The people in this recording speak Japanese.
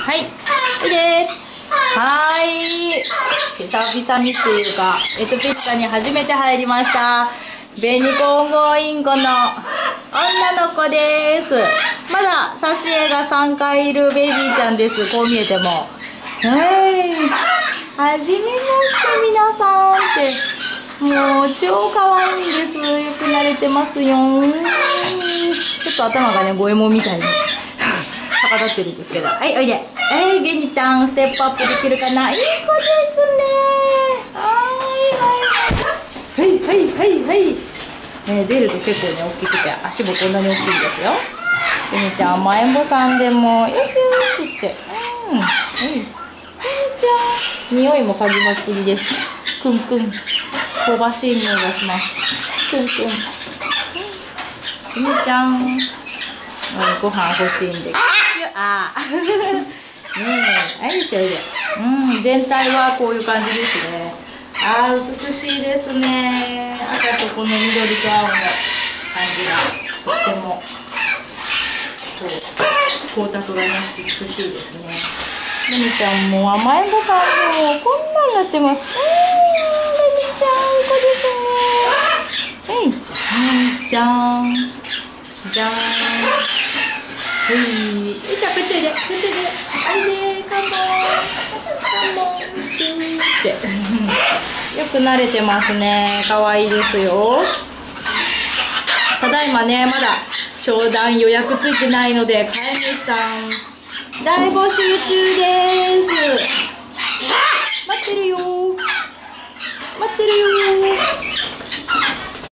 はい、おいで。はい、久々にっていうか、ピッツァに初めて入りました。ベニコンゴインコの女の子です。まだ挿絵が3回いるベイビーちゃんです。こう見えても。はい、はじめまして皆さんって、もう超可愛いんです。よく慣れてますよ。ちょっと頭がね、五右衛門みたいに逆立ってるんですけど。はい、おいで。ベニちゃん、ステップアップできるかな。いい子ですね。はいはいはいはい。出ると結構ね、大きくて、足もこんなに大きいんですよ。ベニちゃん、甘えん坊さんでも、よしよしって。ベニちゃん、匂いも嗅ぎまくりです。くんくん。香ばしい匂いがします。くんくん。ベニちゃん、ご飯欲しいんで。ああ。はい、しょいで。全体はこういう感じですね。ああ、美しいですね。赤とこの緑と青の感じがとっても光沢がね、美しいですね。ベニちゃんも甘えん坊さんでもこんなんなってます。ベニちゃん、いい子ですね。はい、じゃーん。じゃーん。はい、ちゃん、こっちおいで、こっちおいで、おいで、カモンってよく慣れてますね。可愛いですよ。ただいまね、まだ商談予約ついてないので、飼い主さん大募集中です。待ってるよ、待ってるよ。